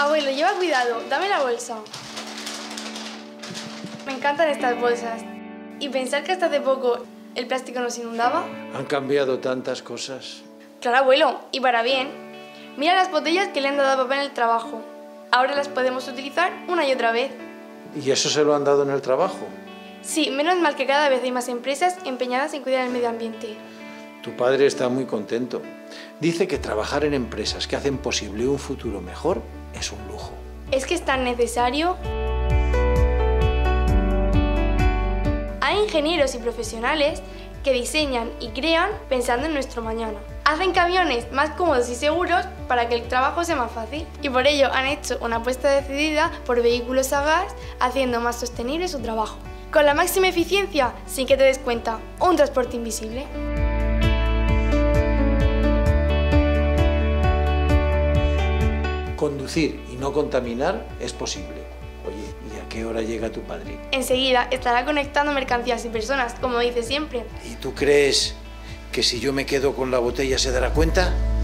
Abuelo, lleva cuidado, dame la bolsa. Me encantan estas bolsas. Y pensar que hasta hace poco el plástico nos inundaba. Han cambiado tantas cosas. Claro, abuelo, y para bien. Mira las botellas que le han dado a papá en el trabajo. Ahora las podemos utilizar una y otra vez. ¿Y eso se lo han dado en el trabajo? Sí, menos mal que cada vez hay más empresas empeñadas en cuidar el medio ambiente. Tu padre está muy contento. Dice que trabajar en empresas que hacen posible un futuro mejor es un lujo. Es que es tan necesario. Hay ingenieros y profesionales que diseñan y crean pensando en nuestro mañana. Hacen camiones más cómodos y seguros para que el trabajo sea más fácil. Y por ello han hecho una apuesta decidida por vehículos a gas, haciendo más sostenible su trabajo. Con la máxima eficiencia, sin que te des cuenta. Un transporte invisible. Conducir y no contaminar es posible. Oye, ¿y a qué hora llega tu padre? Enseguida estará conectando mercancías y personas, como dice siempre. ¿Y tú crees que si yo me quedo con la botella se dará cuenta?